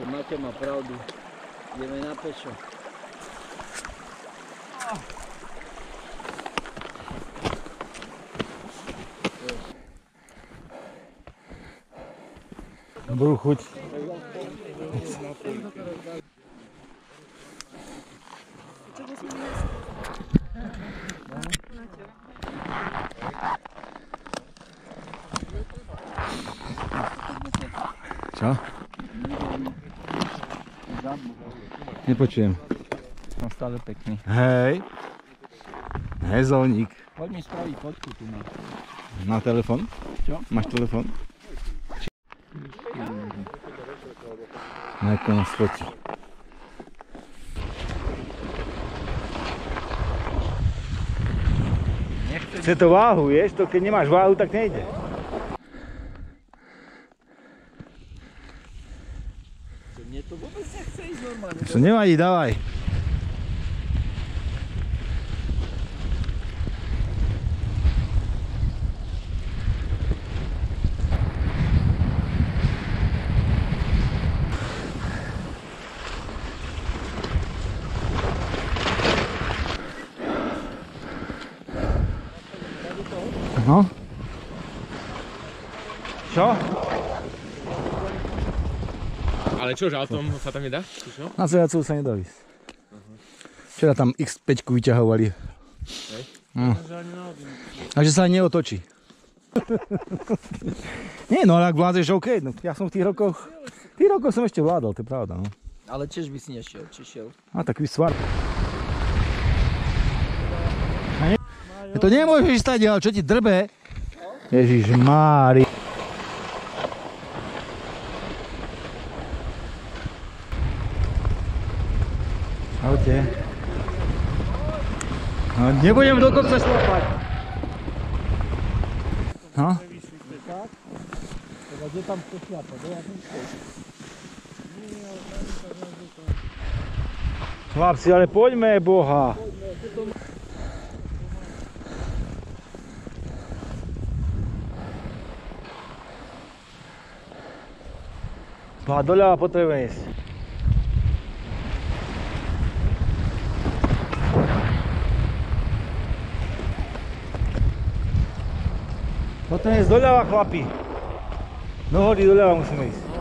Maťo má pravdu. Ideme na pešo. Budú chuť. Čo? Nepočujem. Som stále pekný. Hej. Hezolník. Poď mi spraviť fotku tu na. Na telefon? Čo? Máš telefon? Ako nás fotí. Chce to váhu, vieš? To keď nemáš váhu, tak nejde. Mne to vôbec nechce ísť normálne. Čo nevadí, dávaj. No. Čo? Ale čo, že autom sa tam nedá? Čo? Na Zajacu sa nedá ísť. Včera tam X5 vyťahovali. A že sa ani neotočí. Nie, no ale ak vládzeš, OK. No, ja som v tých rokoch som ešte vládal, to je pravda. No. Ale tiež by si nešiel, či šiel? A taký svar. To nemôžeš stať, ale čo ti drbe? Ježišmári. Ahojte. No, nebudem do kopca šlapať. No? Kde tam chce šlapať? Chlapci, ale poďme, boha. No a doľava potrebujeme ísť. Potrebujeme ísť doľava, chlapi. Do hody doľava musíme ísť.